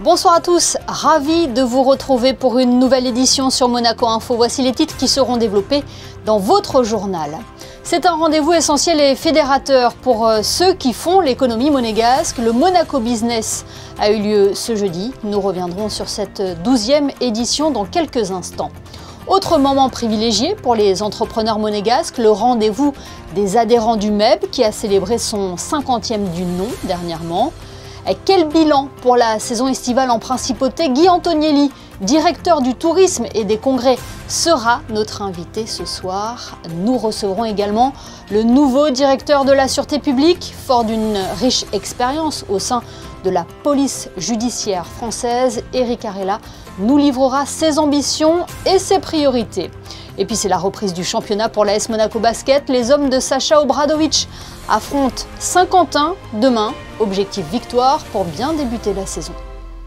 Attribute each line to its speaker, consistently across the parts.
Speaker 1: Bonsoir à tous, ravi de vous retrouver pour une nouvelle édition sur Monaco Info. Voici les titres qui seront développés dans votre journal. C'est un rendez-vous essentiel et fédérateur pour ceux qui font l'économie monégasque. Le Monaco Business a eu lieu ce jeudi. Nous reviendrons sur cette 12e édition dans quelques instants. Autre moment privilégié pour les entrepreneurs monégasques, le rendez-vous des adhérents du MEB qui a célébré son 50e du nom dernièrement. Quel bilan pour la saison estivale en principauté? Guy Antonielli, directeur du tourisme et des congrès, sera notre invité ce soir. Nous recevrons également le nouveau directeur de la sûreté publique, fort d'une riche expérience au sein de la police judiciaire française. Eric Arella nous livrera ses ambitions et ses priorités. Et puis c'est la reprise du championnat pour l'AS Monaco Basket. Les hommes de Sacha Obradovic affrontent Saint-Quentin demain. Objectif victoire pour bien débuter la saison.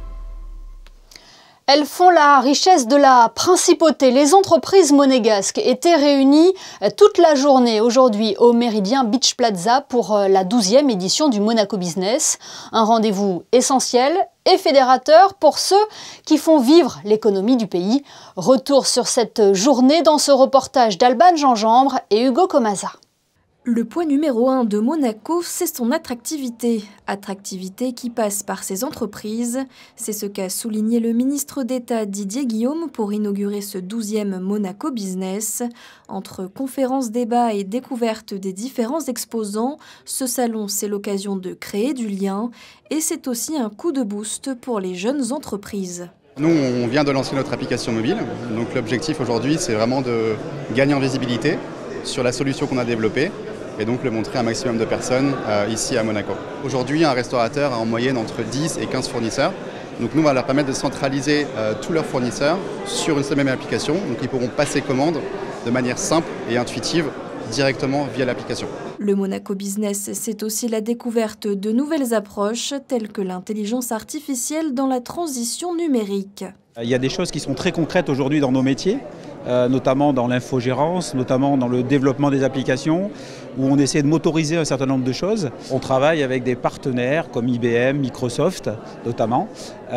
Speaker 1: Elles font la richesse de la principauté. Les entreprises monégasques étaient réunies toute la journée aujourd'hui au Méridien Beach Plaza pour la 12e édition du Monaco Business. Un rendez-vous essentiel et fédérateur pour ceux qui font vivre l'économie du pays. Retour sur cette journée dans ce reportage d'Alban Gingembre et Hugo Comasa.
Speaker 2: Le point numéro 1 de Monaco, c'est son attractivité. Attractivité qui passe par ses entreprises. C'est ce qu'a souligné le ministre d'État Didier Guillaume pour inaugurer ce 12e Monaco Business. Entre conférences, débats et découvertes des différents exposants, ce salon, c'est l'occasion de créer du lien et c'est aussi un coup de boost pour les jeunes entreprises.
Speaker 3: Nous, on vient de lancer notre application mobile. Donc l'objectif aujourd'hui, c'est vraiment de gagner en visibilité sur la solution qu'on a développée et donc le montrer à un maximum de personnes ici à Monaco. Aujourd'hui, un restaurateur a en moyenne entre 10 et 15 fournisseurs. Donc nous, on va leur permettre de centraliser tous leurs fournisseurs sur une seule même application. Donc ils pourront passer commande de manière simple et intuitive directement via l'application.
Speaker 2: Le Monaco Business, c'est aussi la découverte de nouvelles approches telles que l'intelligence artificielle dans la transition numérique.
Speaker 4: Il y a des choses qui sont très concrètes aujourd'hui dans nos métiers, notamment dans l'infogérance, notamment dans le développement des applications, où on essaie de motoriser un certain nombre de choses. On travaille avec des partenaires comme IBM, Microsoft notamment,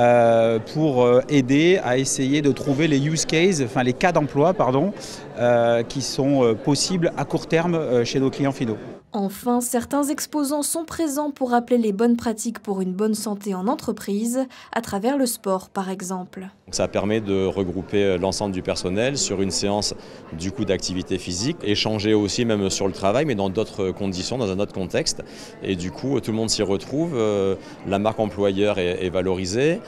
Speaker 4: pour aider à essayer de trouver les use cases, enfin les cas d'emploi, qui sont possibles à court terme chez nos clients finaux.
Speaker 2: Enfin, certains exposants sont présents pour rappeler les bonnes pratiques pour une bonne santé en entreprise, à travers le sport par exemple.
Speaker 5: Ça permet de regrouper l'ensemble du personnel sur une séance du coup d'activité physique, échanger aussi même sur le travail mais dans d'autres conditions, dans un autre contexte. Et du coup tout le monde s'y retrouve, la marque employeur est valorisée,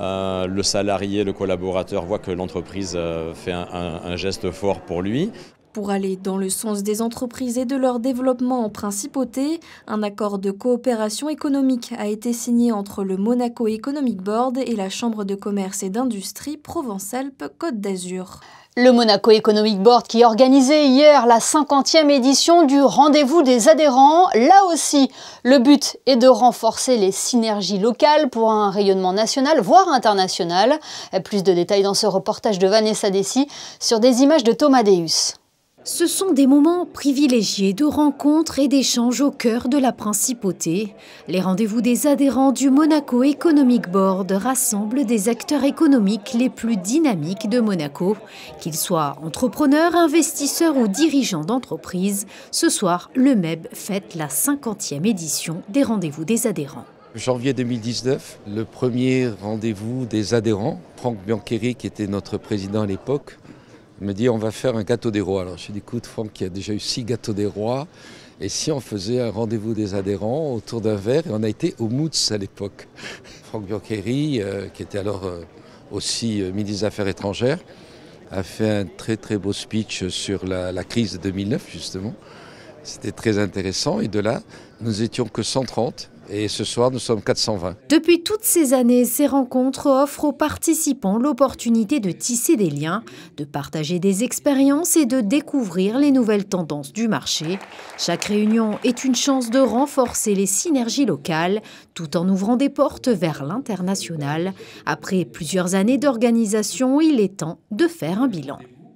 Speaker 5: le salarié, le collaborateur voit que l'entreprise fait un geste fort pour lui.
Speaker 2: Pour aller dans le sens des entreprises et de leur développement en principauté, un accord de coopération économique a été signé entre le Monaco Economic Board et la Chambre de commerce et d'industrie Provence-Alpes-Côte d'Azur.
Speaker 1: Le Monaco Economic Board qui organisait hier la 50e édition du rendez-vous des adhérents. Là aussi, le but est de renforcer les synergies locales pour un rayonnement national, voire international. Plus de détails dans ce reportage de Vanessa Dessy sur des images de Thomas Deus.
Speaker 6: Ce sont des moments privilégiés de rencontres et d'échanges au cœur de la principauté. Les rendez-vous des adhérents du Monaco Economic Board rassemblent des acteurs économiques les plus dynamiques de Monaco. Qu'ils soient entrepreneurs, investisseurs ou dirigeants d'entreprises, ce soir, le MEB fête la 50e édition des rendez-vous des adhérents.
Speaker 7: Janvier 2019, le premier rendez-vous des adhérents. Franck Biancheri, qui était notre président à l'époque, me dit on va faire un gâteau des rois. Alors je lui dis écoute Franck, il y a déjà eu 6 gâteaux des rois, et si on faisait un rendez-vous des adhérents autour d'un verre, et on a été au Moods à l'époque. Franck Biancheri, qui était alors aussi ministre des Affaires étrangères, a fait un très très beau speech sur la crise de 2009 justement. C'était très intéressant et de là, nous étions que 130. Et ce soir, nous sommes 420.
Speaker 6: Depuis toutes ces années, ces rencontres offrent aux participants l'opportunité de tisser des liens, de partager des expériences et de découvrir les nouvelles tendances du marché. Chaque réunion est une chance de renforcer les synergies locales, tout en ouvrant des portes vers l'international. Après plusieurs années d'organisation, il est temps de faire un bilan.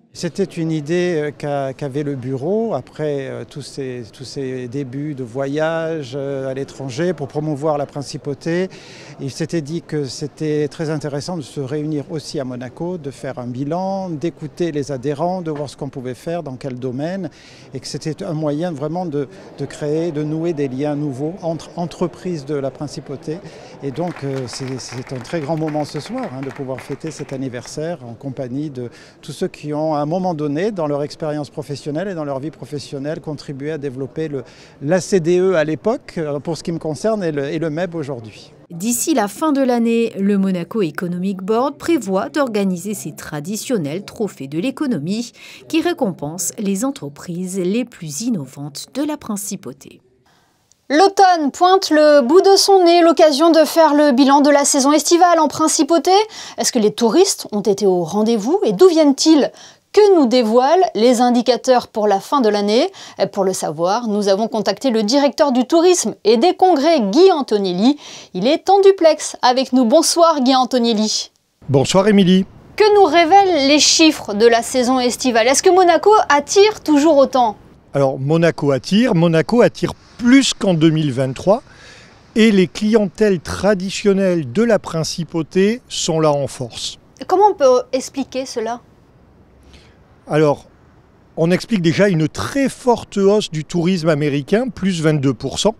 Speaker 8: C'était une idée qu'avait le bureau après tous ces débuts de voyage à l'étranger pour promouvoir la principauté. Il s'était dit que c'était très intéressant de se réunir aussi à Monaco, de faire un bilan, d'écouter les adhérents, de voir ce qu'on pouvait faire, dans quel domaine, et que c'était un moyen vraiment de créer, de nouer des liens nouveaux entre entreprises de la principauté. Et donc c'est un très grand moment ce soir de pouvoir fêter cet anniversaire en compagnie de tous ceux qui ont à un moment donné, dans leur expérience professionnelle et dans leur vie professionnelle, contribué à développer la CDE à l'époque, pour ce qui me concerne, et le MEB aujourd'hui.
Speaker 6: D'ici la fin de l'année, le Monaco Economic Board prévoit d'organiser ses traditionnels trophées de l'économie qui récompensent les entreprises les plus innovantes de la principauté.
Speaker 1: L'automne pointe le bout de son nez, l'occasion de faire le bilan de la saison estivale en principauté. Est-ce que les touristes ont été au rendez-vous et d'où viennent-ils ? Que nous dévoilent les indicateurs pour la fin de l'année? Pour le savoir, nous avons contacté le directeur du tourisme et des congrès, Guy Antonelli. Il est en duplex avec nous. Bonsoir Guy Antonelli.
Speaker 9: Bonsoir Émilie.
Speaker 1: Que nous révèlent les chiffres de la saison estivale? Est-ce que Monaco attire toujours autant?
Speaker 9: Alors Monaco attire plus qu'en 2023 et les clientèles traditionnelles de la principauté sont là en force.
Speaker 1: Comment on peut expliquer cela?
Speaker 9: Alors, on explique déjà une très forte hausse du tourisme américain, plus 22%.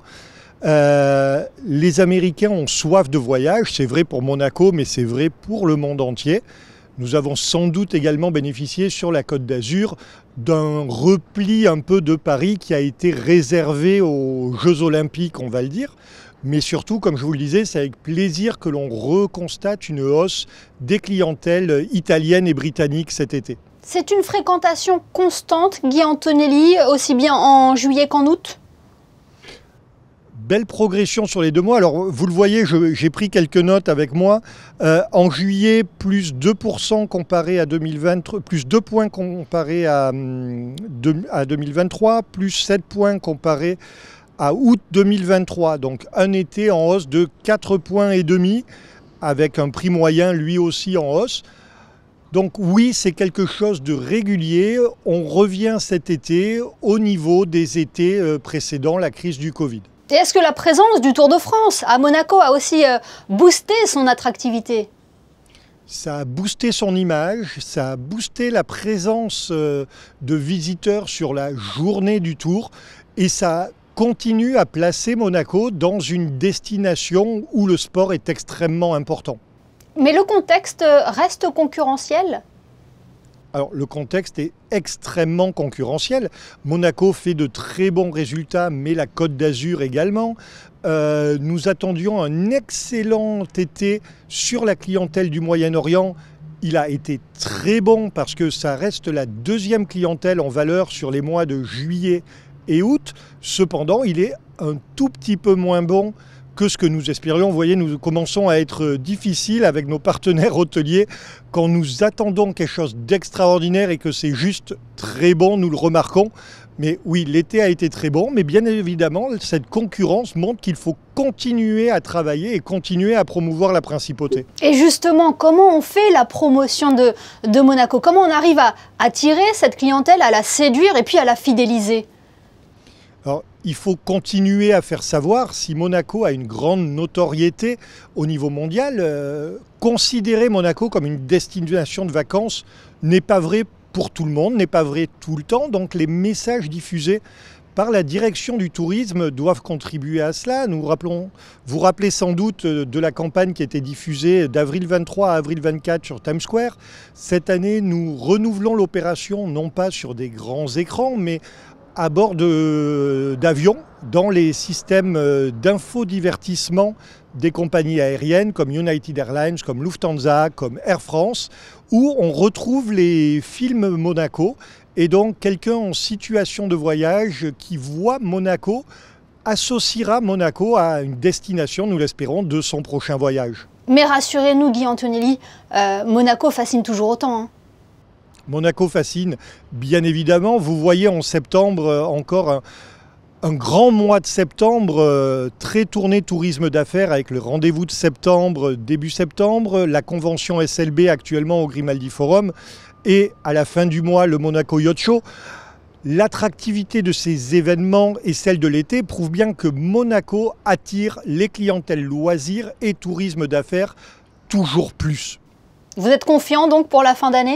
Speaker 9: Les Américains ont soif de voyage, c'est vrai pour Monaco, mais c'est vrai pour le monde entier. Nous avons sans doute également bénéficié sur la Côte d'Azur d'un repli un peu de Paris qui a été réservé aux Jeux Olympiques, on va le dire. Mais surtout, comme je vous le disais, c'est avec plaisir que l'on reconstate une hausse des clientèles italiennes et britanniques cet été.
Speaker 1: C'est une fréquentation constante, Guy Antonelli, aussi bien en juillet qu'en août?
Speaker 9: Belle progression sur les 2 mois. Alors, vous le voyez, j'ai pris quelques notes avec moi. En juillet, plus 2% comparé à 2020, plus 2 points comparé à 2023, plus 7 points comparé à août 2023. Donc, un été en hausse de 4,5 points, avec un prix moyen, lui aussi, en hausse. Donc oui, c'est quelque chose de régulier. On revient cet été au niveau des étés précédents, la crise du Covid.
Speaker 1: Et est-ce que la présence du Tour de France à Monaco a aussi boosté son attractivité?
Speaker 9: Ça a boosté son image, ça a boosté la présence de visiteurs sur la journée du Tour et ça continue à placer Monaco dans une destination où le sport est extrêmement important.
Speaker 1: Mais le contexte reste concurrentiel?
Speaker 9: Alors le contexte est extrêmement concurrentiel. Monaco fait de très bons résultats, mais la Côte d'Azur également. Nous attendions un excellent été sur la clientèle du Moyen-Orient. Il a été très bon parce que ça reste la deuxième clientèle en valeur sur les mois de juillet et août. Cependant, il est un tout petit peu moins bon que ce que nous espérions. Vous voyez, nous commençons à être difficiles avec nos partenaires hôteliers. Quand nous attendons quelque chose d'extraordinaire et que c'est juste très bon, nous le remarquons. Mais oui, l'été a été très bon, mais bien évidemment, cette concurrence montre qu'il faut continuer à travailler et continuer à promouvoir la principauté.
Speaker 1: Et justement, comment on fait la promotion de Monaco? Comment on arrive à attirer cette clientèle, à la séduire et puis à la fidéliser?
Speaker 9: Alors, il faut continuer à faire savoir si Monaco a une grande notoriété au niveau mondial. Considérer Monaco comme une destination de vacances n'est pas vrai pour tout le monde, n'est pas vrai tout le temps. Donc les messages diffusés par la direction du tourisme doivent contribuer à cela. Vous rappelez sans doute de la campagne qui a été diffusée d'avril 23 à avril 24 sur Times Square. Cette année, nous renouvelons l'opération non pas sur des grands écrans, mais à bord d'avions, dans les systèmes d'infodivertissement des compagnies aériennes comme United Airlines, comme Lufthansa, comme Air France, où on retrouve les films Monaco. Et donc quelqu'un en situation de voyage qui voit Monaco associera Monaco à une destination, nous l'espérons, de son prochain voyage.
Speaker 1: Mais rassurez-nous, Guy Antonelli, Monaco fascine toujours autant, hein.
Speaker 9: Monaco fascine, bien évidemment. Vous voyez en septembre encore un grand mois de septembre très tourné tourisme d'affaires avec le rendez-vous de septembre, début septembre, la convention SLB actuellement au Grimaldi Forum. et à la fin du mois le Monaco Yacht Show. L'attractivité de ces événements et celle de l'été prouve bien que Monaco attire les clientèles loisirs et tourisme d'affaires toujours plus.
Speaker 1: Vous êtes confiant donc pour la fin d'année ?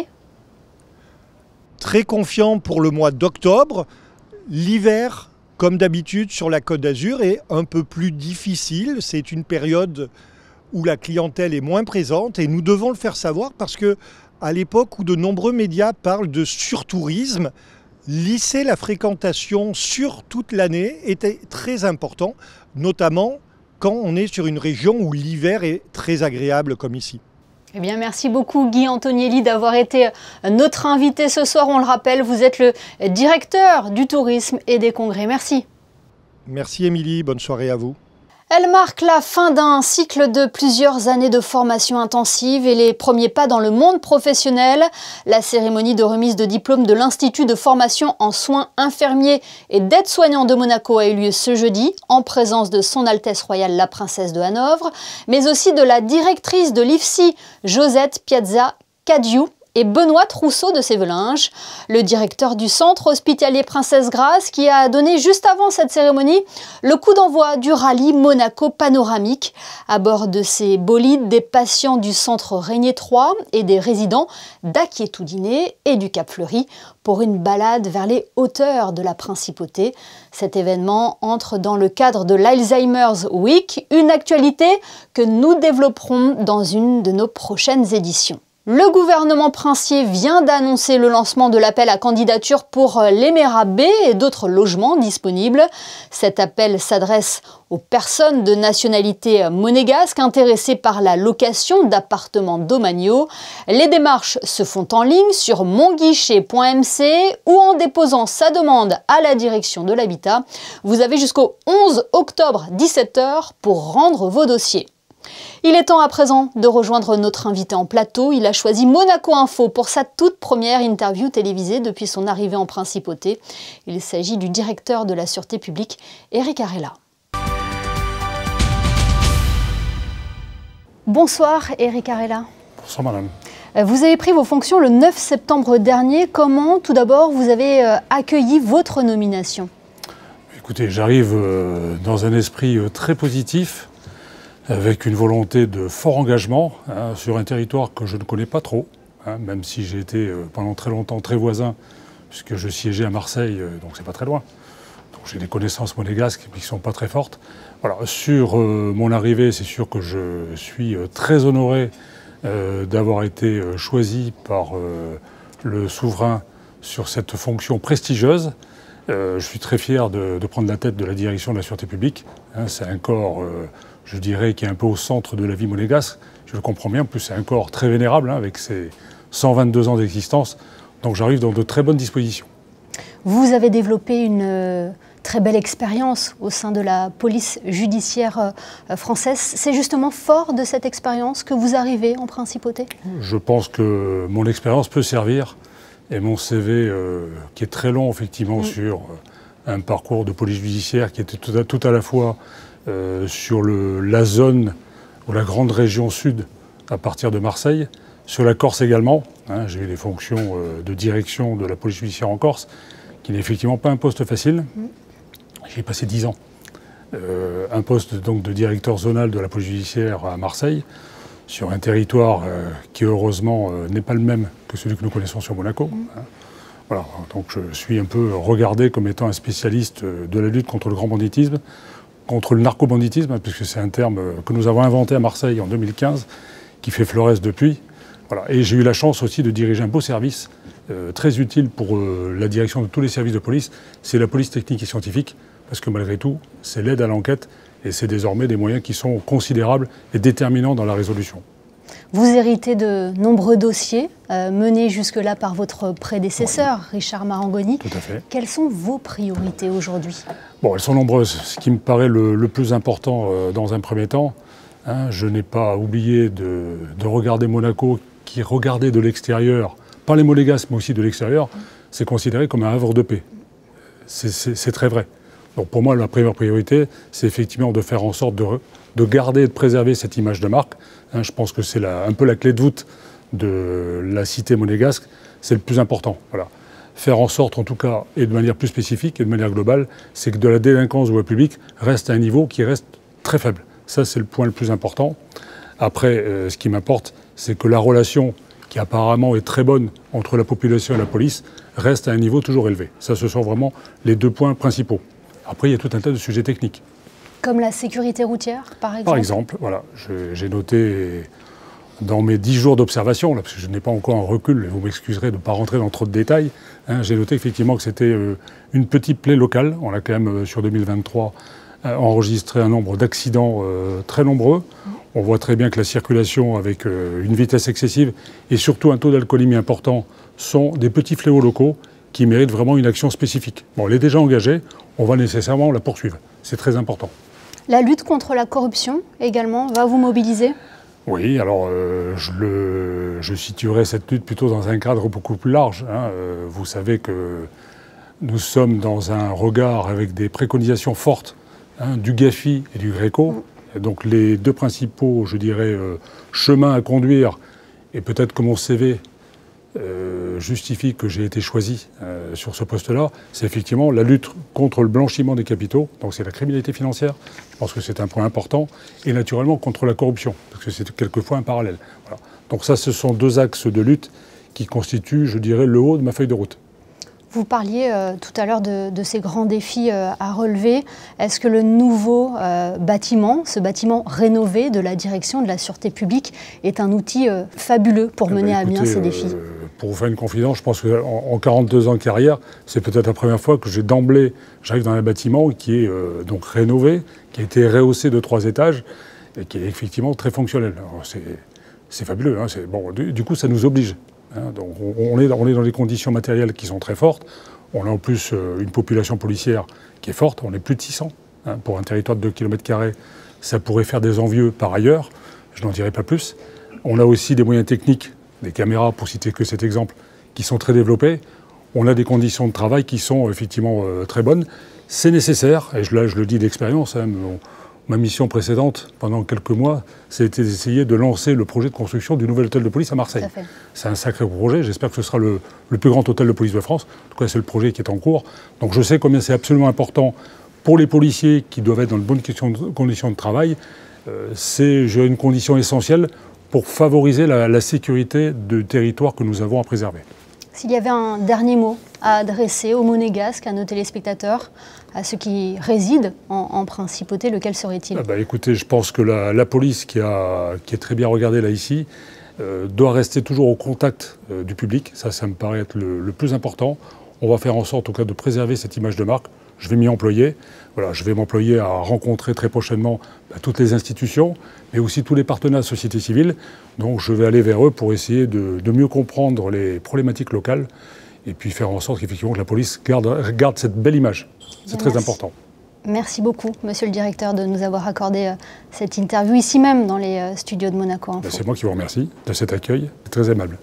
Speaker 9: Très confiant pour le mois d'octobre. L'hiver, comme d'habitude sur la Côte d'Azur, est un peu plus difficile. C'est une période où la clientèle est moins présente et nous devons le faire savoir parce que à l'époque où de nombreux médias parlent de surtourisme, lisser la fréquentation sur toute l'année était très important, notamment quand on est sur une région où l'hiver est très agréable comme ici.
Speaker 1: Eh bien, merci beaucoup Guy Antonielli d'avoir été notre invité ce soir. On le rappelle, vous êtes le directeur du tourisme et des congrès. Merci.
Speaker 9: Merci Émilie, bonne soirée à vous.
Speaker 1: Elle marque la fin d'un cycle de plusieurs années de formation intensive et les premiers pas dans le monde professionnel. La cérémonie de remise de diplôme de l'Institut de formation en soins infirmiers et d'aide-soignants de Monaco a eu lieu ce jeudi, en présence de Son Altesse Royale la Princesse de Hanovre, mais aussi de la directrice de l'IFSI, Josette Piazza Cadiou, et Benoît Trousseau de Sévelinges, le directeur du centre hospitalier Princesse Grace, qui a donné juste avant cette cérémonie le coup d'envoi du rallye Monaco panoramique. À bord de ces bolides, des patients du centre Régnier 3 et des résidents d'Aquiétoudiné et du Cap Fleuri pour une balade vers les hauteurs de la Principauté. Cet événement entre dans le cadre de l'Alzheimer's Week, une actualité que nous développerons dans une de nos prochaines éditions. Le gouvernement princier vient d'annoncer le lancement de l'appel à candidature pour l'Éméra B et d'autres logements disponibles. Cet appel s'adresse aux personnes de nationalité monégasque intéressées par la location d'appartements domaniaux. Les démarches se font en ligne sur monguichet.mc ou en déposant sa demande à la direction de l'habitat. Vous avez jusqu'au 11 octobre 17 h pour rendre vos dossiers. Il est temps à présent de rejoindre notre invité en plateau. Il a choisi Monaco Info pour sa toute première interview télévisée depuis son arrivée en Principauté. Il s'agit du directeur de la Sûreté publique, Éric Arella. Bonsoir Éric Arella.
Speaker 10: Bonsoir madame.
Speaker 1: Vous avez pris vos fonctions le 9 septembre dernier. Comment, tout d'abord, vous avez accueilli votre nomination?
Speaker 10: Écoutez, j'arrive dans un esprit très positif, avec une volonté de fort engagement sur un territoire que je ne connais pas trop, même si j'ai été pendant très longtemps très voisin, puisque je siégeais à Marseille, donc c'est pas très loin. Donc j'ai des connaissances monégasques qui ne sont pas très fortes. Voilà, sur mon arrivée, c'est sûr que je suis très honoré d'avoir été choisi par le souverain sur cette fonction prestigieuse. Je suis très fier de prendre la tête de la direction de la Sûreté publique. C'est un corps, je dirais, qui est un peu au centre de la vie monégasque. Je le comprends bien, en plus c'est un corps très vénérable, avec ses 122 ans d'existence. Donc j'arrive dans de très bonnes dispositions.
Speaker 1: Vous avez développé une très belle expérience au sein de la police judiciaire française. C'est justement fort de cette expérience que vous arrivez en Principauté?
Speaker 10: Je pense que mon expérience peut servir. Et mon CV, qui est très long, effectivement, sur un parcours de police judiciaire qui était tout à la fois sur la zone ou la grande région sud, à partir de Marseille, sur la Corse également. J'ai eu des fonctions de direction de la police judiciaire en Corse, qui n'est effectivement pas un poste facile. J'y ai passé 10 ans. Un poste donc de directeur zonal de la police judiciaire à Marseille, sur un territoire qui heureusement n'est pas le même que celui que nous connaissons sur Monaco. Voilà, donc je suis un peu regardé comme étant un spécialiste de la lutte contre le grand banditisme, contre le narco-banditisme, puisque c'est un terme que nous avons inventé à Marseille en 2015, qui fait florès depuis. Voilà. Et j'ai eu la chance aussi de diriger un beau service, très utile pour la direction de tous les services de police, c'est la police technique et scientifique, parce que malgré tout, c'est l'aide à l'enquête, et c'est désormais des moyens qui sont considérables et déterminants dans la résolution.
Speaker 1: Vous héritez de nombreux dossiers menés jusque-là par votre prédécesseur, Richard Marangoni.
Speaker 10: Tout à fait.
Speaker 1: Quelles sont vos priorités aujourd'hui?
Speaker 10: Bon, elles sont nombreuses. Ce qui me paraît le plus important dans un premier temps, je n'ai pas oublié de regarder Monaco, qui regardait de l'extérieur, pas les monégasques, mais aussi de l'extérieur, c'est considéré comme un havre de paix. C'est très vrai. Donc pour moi, la première priorité, c'est effectivement de faire en sorte de garder et de préserver cette image de marque. Je pense que c'est un peu la clé de voûte de la cité monégasque, c'est le plus important. Voilà. Faire en sorte, en tout cas, et de manière plus spécifique et de manière globale, c'est que de la délinquance de voie publique reste à un niveau qui reste très faible. Ça, c'est le point le plus important. Après, ce qui m'importe, c'est que la relation qui apparemment est très bonne entre la population et la police reste à un niveau toujours élevé. Ça, ce sont vraiment les 2 points principaux. Après, il y a tout un tas de sujets techniques.
Speaker 1: Comme la sécurité routière, par exemple?
Speaker 10: Par exemple, voilà. J'ai noté dans mes 10 jours d'observation, parce que je n'ai pas encore un recul, et vous m'excuserez de ne pas rentrer dans trop de détails, hein, j'ai noté effectivement que c'était une petite plaie locale. On a quand même, sur 2023, enregistré un nombre d'accidents très nombreux. On voit très bien que la circulation avec une vitesse excessive et surtout un taux d'alcoolémie important sont des petits fléaux locaux qui méritent vraiment une action spécifique. Bon, elle est déjà engagée, on va nécessairement la poursuivre. C'est très important.
Speaker 1: La lutte contre la corruption également va vous mobiliser?
Speaker 10: Oui, alors je situerai cette lutte plutôt dans un cadre beaucoup plus large. Hein. Vous savez que nous sommes dans un regard avec des préconisations fortes, hein, du GAFI et du GRECO. Et donc les 2 principaux, je dirais, chemins à conduire, et peut-être que mon CV justifie que j'ai été choisi sur ce poste-là, c'est effectivement la lutte contre le blanchiment des capitaux, donc c'est la criminalité financière, je pense que c'est un point important, et naturellement contre la corruption, parce que c'est quelquefois un parallèle. Voilà. Donc ça, ce sont 2 axes de lutte qui constituent, je dirais, le haut de ma feuille de route.
Speaker 1: Vous parliez tout à l'heure de ces grands défis à relever. Est-ce que le nouveau bâtiment, ce bâtiment rénové de la direction de la sûreté publique, est un outil fabuleux pour mener à bien ces défis?
Speaker 10: Pour vous faire une confidence, je pense qu'en 42 ans de carrière, c'est peut-être la première fois que j'arrive dans un bâtiment qui est donc rénové, qui a été rehaussé de 3 étages et qui est effectivement très fonctionnel. C'est fabuleux, hein, bon, du coup ça nous oblige. Hein, donc on est dans des conditions matérielles qui sont très fortes. On a en plus une population policière qui est forte. On est plus de 600. Hein, pour un territoire de 2 km², ça pourrait faire des envieux par ailleurs. Je n'en dirai pas plus. On a aussi des moyens techniques, des caméras, pour citer que cet exemple, qui sont très développés. On a des conditions de travail qui sont effectivement très bonnes. C'est nécessaire, et là je le dis d'expérience, hein, ma mission précédente, pendant quelques mois, c'était d'essayer de lancer le projet de construction du nouvel hôtel de police à Marseille. C'est un sacré projet, j'espère que ce sera le plus grand hôtel de police de France. En tout cas, c'est le projet qui est en cours. Donc je sais combien c'est absolument important pour les policiers qui doivent être dans de bonnes conditions de travail. C'est une condition essentielle pour favoriser la sécurité du territoire que nous avons à préserver.
Speaker 1: S'il y avait un dernier mot à adresser aux Monégasques, à nos téléspectateurs, à ceux qui résident en principauté, lequel serait-il?
Speaker 10: Écoutez, je pense que la police, qui est très bien regardée là ici, doit rester toujours au contact du public. Ça me paraît être le plus important. On va faire en sorte, en tout cas, de préserver cette image de marque. Je vais m'y employer. Voilà, je vais m'employer à rencontrer très prochainement toutes les institutions, mais aussi tous les partenaires de la société civile. Donc je vais aller vers eux pour essayer de mieux comprendre les problématiques locales et puis faire en sorte qu'effectivement que la police garde cette belle image. C'est très important.
Speaker 1: Merci beaucoup, monsieur le directeur, de nous avoir accordé cette interview ici même dans les studios de Monaco Info.
Speaker 10: C'est moi qui vous remercie de cet accueil. C'est très aimable.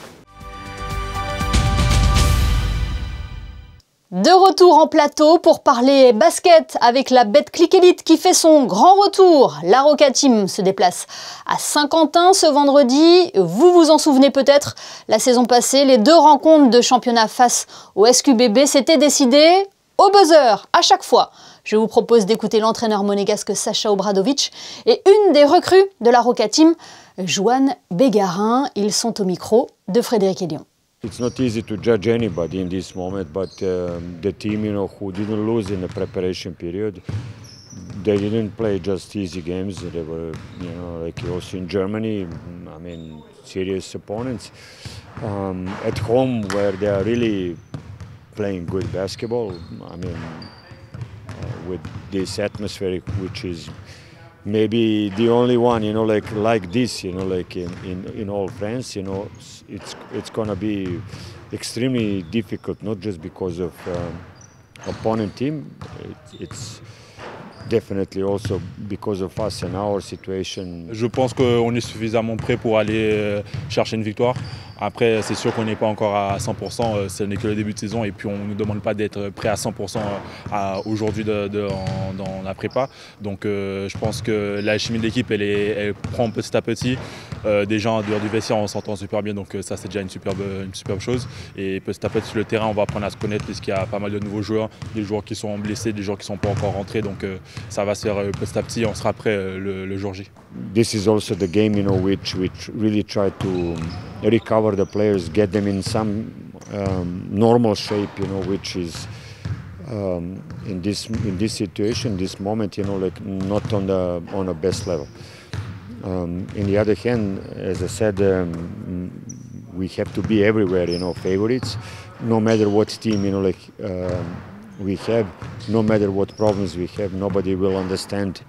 Speaker 1: De retour en plateau pour parler basket avec la Betclic Elite qui fait son grand retour. La Roca Team se déplace à Saint-Quentin ce vendredi. Vous vous en souvenez peut-être, la saison passée, les 2 rencontres de championnat face au SQBB s'étaient décidées au buzzer à chaque fois. Je vous propose d'écouter l'entraîneur monégasque Sacha Obradovic et une des recrues de la Roca Team, Joanne Bégarin. Ils sont au micro de Frédéric Elion.
Speaker 11: It's not easy to judge anybody in this moment, but the team, who didn't lose in the preparation period, they didn't play just easy games. They were, like also in Germany, serious opponents. At home, where they are really playing good basketball, with this atmosphere, which is maybe the only one, like this, like in all France, it's gonna be extremely difficult, not just because of opponent team, it's definitely also because of us and our situation.
Speaker 12: Je pense qu'on est suffisamment prêt pour aller chercher une victoire. Après, c'est sûr qu'on n'est pas encore à 100%, ce n'est que le début de saison et puis on ne nous demande pas d'être prêt à 100% aujourd'hui dans la prépa. Donc je pense que la chimie de l'équipe, elle prend petit à petit. Déjà en dehors du vestiaire, on s'entend super bien, donc ça c'est déjà une superbe chose. Et petit à petit sur le terrain, on va apprendre à se connaître puisqu'il y a pas mal de nouveaux joueurs, des joueurs qui sont blessés, des joueurs qui ne sont pas encore rentrés. Donc ça va se faire petit à petit, on sera prêt le jour J.
Speaker 11: This is also the game, which really try to recover the players, get them in some normal shape, which is in this situation, this moment, like not on the best level. On the other hand, as I said, we have to be everywhere, favorites, no matter what team, we have, no matter what problems we have, nobody will understand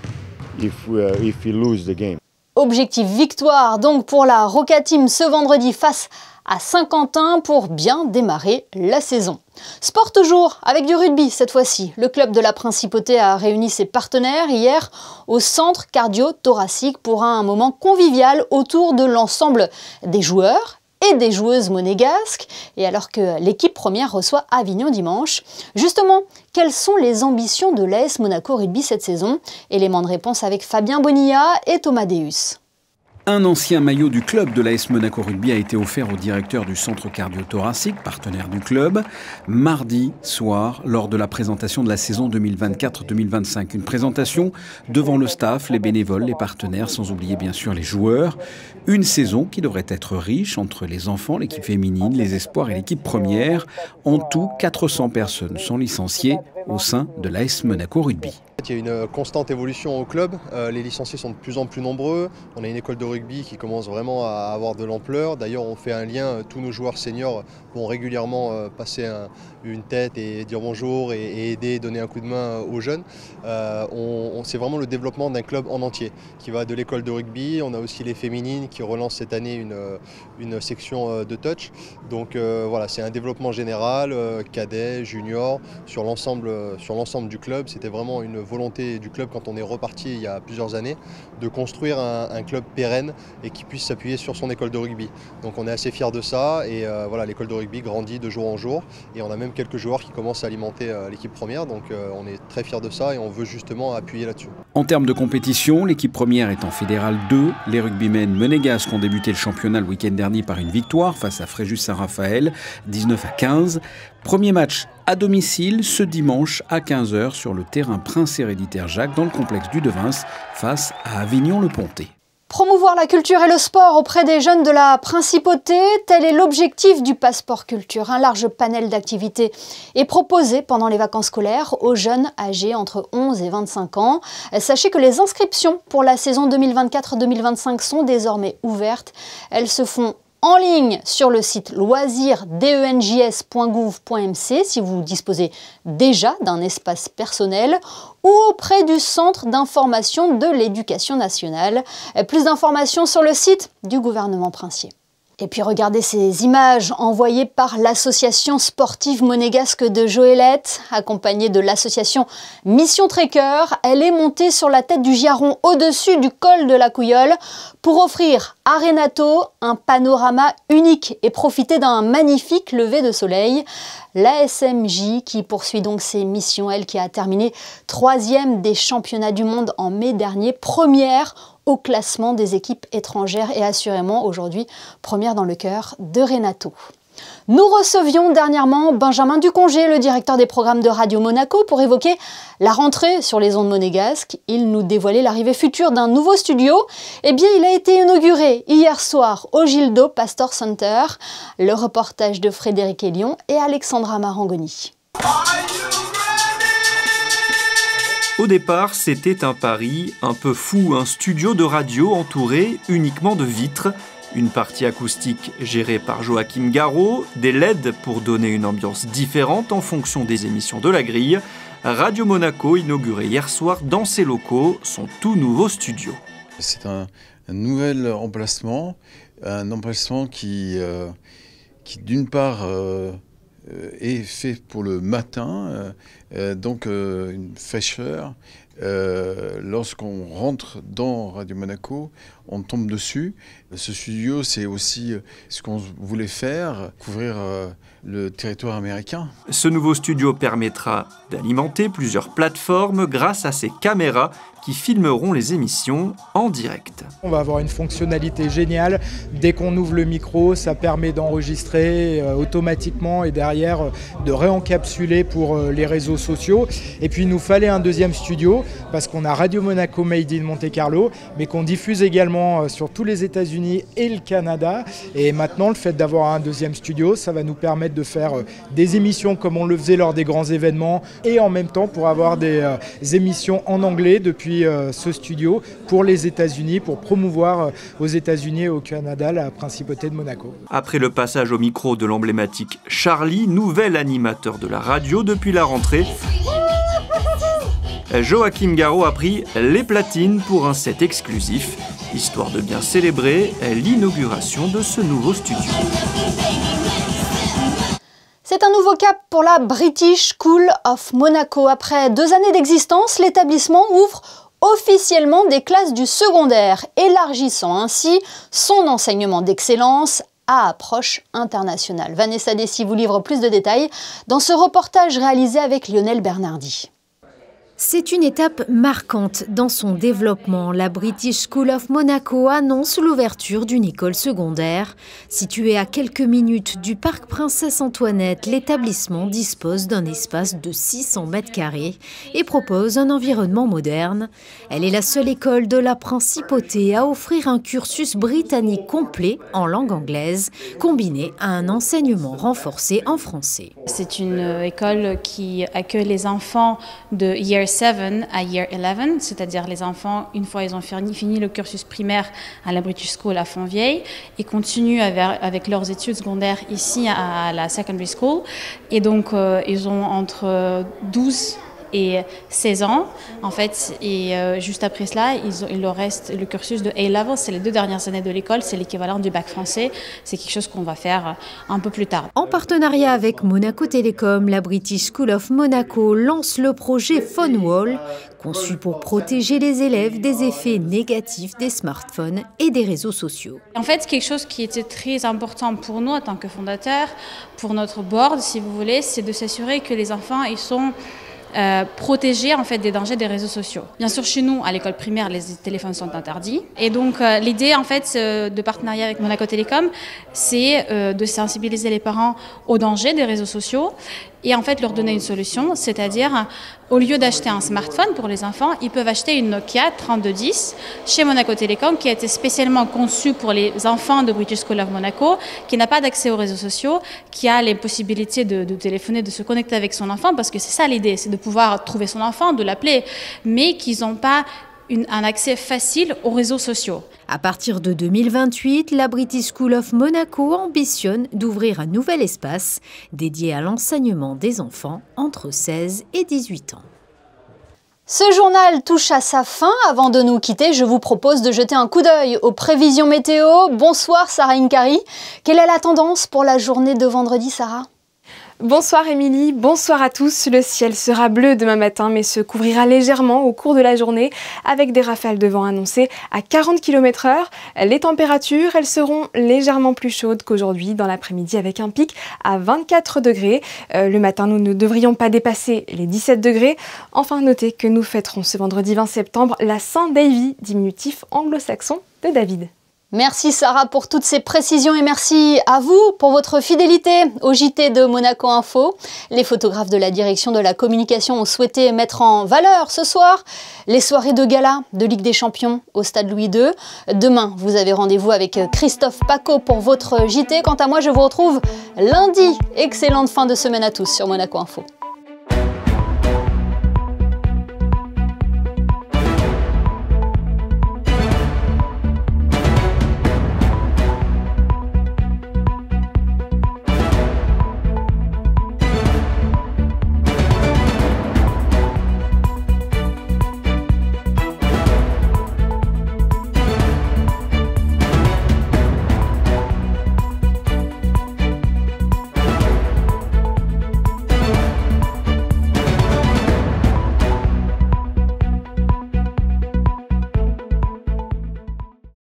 Speaker 11: if we lose the game.
Speaker 1: Objectif victoire donc pour la Roca Team ce vendredi face à Saint-Quentin pour bien démarrer la saison. Sport toujours, avec du rugby cette fois-ci. Le club de la Principauté a réuni ses partenaires hier au centre cardio-thoracique pour un moment convivial autour de l'ensemble des joueurs et des joueuses monégasques. Et alors que l'équipe première reçoit Avignon dimanche, justement, quelles sont les ambitions de l'AS Monaco Rugby cette saison? Élément de réponse avec Fabien Bonilla et Thomas Deus.
Speaker 13: Un ancien maillot du club de l'AS Monaco Rugby a été offert au directeur du centre cardio-thoracique, partenaire du club, mardi soir lors de la présentation de la saison 2024-2025. Une présentation devant le staff, les bénévoles, les partenaires, sans oublier bien sûr les joueurs. Une saison qui devrait être riche entre les enfants, l'équipe féminine, les espoirs et l'équipe première. En tout, 400 personnes sont licenciées au sein de l'AS Monaco Rugby.
Speaker 14: Il y a une constante évolution au club, les licenciés sont de plus en plus nombreux, on a une école de rugby qui commence vraiment à avoir de l'ampleur. D'ailleurs on fait un lien, tous nos joueurs seniors vont régulièrement passer une tête et dire bonjour et aider, donner un coup de main aux jeunes. C'est vraiment le développement d'un club en entier qui va de l'école de rugby. On a aussi les féminines qui relancent cette année une section de touch. Donc voilà, c'est un développement général, cadet, junior, sur l'ensemble du club. C'était vraiment une volonté du club quand on est reparti il y a plusieurs années de construire un club pérenne et qui puisse s'appuyer sur son école de rugby. Donc on est assez fiers de ça et voilà, l'école de rugby grandit de jour en jour et on a même quelques joueurs qui commencent à alimenter l'équipe première, donc on est très fiers de ça et on veut justement appuyer là-dessus.
Speaker 13: En termes de compétition, l'équipe première est en Fédéral 2. Les rugbymen monégasques ont débuté le championnat le week-end dernier par une victoire face à Fréjus Saint-Raphaël, 19-15. Premier match à domicile ce dimanche à 15h sur le terrain Prince Héréditaire Jacques dans le complexe du Devins face à Avignon-le-Pontet.
Speaker 1: Promouvoir la culture et le sport auprès des jeunes de la Principauté, tel est l'objectif du Passeport Culture. Un large panel d'activités est proposé pendant les vacances scolaires aux jeunes âgés entre 11 et 25 ans. Sachez que les inscriptions pour la saison 2024-2025 sont désormais ouvertes. Elles se font en ligne sur le site loisirsdenjs.gouv.mc si vous disposez déjà d'un espace personnel ou auprès du Centre d'information de l'éducation nationale. Plus d'informations sur le site du gouvernement princier. Et puis regardez ces images envoyées par l'association sportive monégasque de Joëlette, accompagnée de l'association Mission Trekker. Elle est montée sur la tête du Giaron au-dessus du col de la Couilleule pour offrir à Renato un panorama unique et profiter d'un magnifique lever de soleil. L'ASMJ qui poursuit donc ses missions, elle qui a terminé 3e des championnats du monde en mai dernier, première au classement des équipes étrangères et assurément aujourd'hui première dans le cœur de Renato. Nous recevions dernièrement Benjamin Ducongé, le directeur des programmes de Radio Monaco, pour évoquer la rentrée sur les ondes monégasques. Il nous dévoilait l'arrivée future d'un nouveau studio. Eh bien, il a été inauguré hier soir au Gildo Pastor Center. Le reportage de Frédéric Elion et Alexandra Marangoni.
Speaker 15: Au départ, c'était un pari un peu fou, un studio de radio entouré uniquement de vitres, une partie acoustique gérée par Joachim Garraud, des LED pour donner une ambiance différente en fonction des émissions de la grille. Radio Monaco inauguré hier soir dans ses locaux son tout nouveau studio.
Speaker 16: C'est un nouvel emplacement, qui d'une part est fait pour le matin donc une fraîcheur. Lorsqu'on rentre dans Radio Monaco, on tombe dessus. Ce studio, c'est aussi ce qu'on voulait faire, couvrir le territoire américain.
Speaker 15: Ce nouveau studio permettra d'alimenter plusieurs plateformes grâce à ces caméras qui filmeront les émissions en direct.
Speaker 17: On va avoir une fonctionnalité géniale. Dès qu'on ouvre le micro, ça permet d'enregistrer automatiquement et derrière de réencapsuler pour les réseaux sociaux. Et puis il nous fallait un deuxième studio parce qu'on a Radio Monaco Made in Monte Carlo, mais qu'on diffuse également sur tous les États-Unis et le Canada. Et maintenant, le fait d'avoir un deuxième studio, ça va nous permettre de faire des émissions comme on le faisait lors des grands événements et en même temps pour avoir des émissions en anglais depuis ce studio pour les États-Unis, pour promouvoir aux États-Unis et au Canada la principauté de Monaco.
Speaker 15: Après le passage au micro de l'emblématique Charlie, nouvel animateur de la radio depuis la rentrée, Joachim Garraud a pris les platines pour un set exclusif, histoire de bien célébrer l'inauguration de ce nouveau studio.
Speaker 1: C'est un nouveau cap pour la British School of Monaco. Après 2 années d'existence, l'établissement ouvre officiellement des classes du secondaire, élargissant ainsi son enseignement d'excellence à approche internationale. Vanessa Dessy vous livre plus de détails dans ce reportage réalisé avec Lionel Bernardi.
Speaker 6: C'est une étape marquante dans son développement. La British School of Monaco annonce l'ouverture d'une école secondaire. Située à quelques minutes du parc Princesse Antoinette, l'établissement dispose d'un espace de 600 mètres carrés et propose un environnement moderne. Elle est la seule école de la principauté à offrir un cursus britannique complet en langue anglaise, combiné à un enseignement renforcé en français.
Speaker 18: C'est une école qui accueille les enfants de Year 7 à Year 11, c'est-à-dire les enfants, une fois ils ont fini le cursus primaire à la British School à Fontvieille, ils continuent avec leurs études secondaires ici à la Secondary School. Et donc, ils ont entre 12 et 16 ans, en fait, et juste après cela, il leur reste le cursus de A-Level, c'est les 2 dernières années de l'école, c'est l'équivalent du bac français, c'est quelque chose qu'on va faire un peu plus tard.
Speaker 6: En partenariat avec Monaco Télécom, la British School of Monaco lance le projet PhoneWall, conçu pour protéger les élèves des effets négatifs des smartphones et des réseaux sociaux.
Speaker 18: En fait, quelque chose qui était très important pour nous en tant que fondateurs, pour notre board, si vous voulez, c'est de s'assurer que les enfants, ils sont protégés en fait des dangers des réseaux sociaux. Bien sûr, chez nous, à l'école primaire, les téléphones sont interdits. Et donc, l'idée en fait de partenariat avec Monaco Télécom, c'est de sensibiliser les parents aux dangers des réseaux sociaux et en fait leur donner une solution, c'est-à-dire au lieu d'acheter un smartphone pour les enfants, ils peuvent acheter une Nokia 3210 chez Monaco Télécom qui a été spécialement conçue pour les enfants de British School of Monaco, qui n'a pas d'accès aux réseaux sociaux, qui a les possibilités de téléphoner, de se connecter avec son enfant, parce que c'est ça l'idée, c'est de pouvoir trouver son enfant, de l'appeler, mais qu'ils n'ont pas un accès facile aux réseaux sociaux.
Speaker 6: À partir de 2028, la British School of Monaco ambitionne d'ouvrir un nouvel espace dédié à l'enseignement des enfants entre 16 et 18 ans.
Speaker 1: Ce journal touche à sa fin. Avant de nous quitter, je vous propose de jeter un coup d'œil aux prévisions météo. Bonsoir Sarah Inkari. Quelle est la tendance pour la journée de vendredi, Sarah ?
Speaker 19: Bonsoir Émilie, bonsoir à tous. Le ciel sera bleu demain matin mais se couvrira légèrement au cours de la journée avec des rafales de vent annoncées à 40 km/h. Les températures, elles seront légèrement plus chaudes qu'aujourd'hui dans l'après-midi avec un pic à 24 degrés. Le matin, nous ne devrions pas dépasser les 17 degrés. Enfin, notez que nous fêterons ce vendredi 20 septembre la Saint Davy, diminutif anglo-saxon de David.
Speaker 1: Merci Sarah pour toutes ces précisions et merci à vous pour votre fidélité au JT de Monaco Info. Les photographes de la direction de la communication ont souhaité mettre en valeur ce soir les soirées de gala de Ligue des Champions au Stade Louis II. Demain, vous avez rendez-vous avec Christophe Paco pour votre JT. Quant à moi, je vous retrouve lundi. Excellente fin de semaine à tous sur Monaco Info.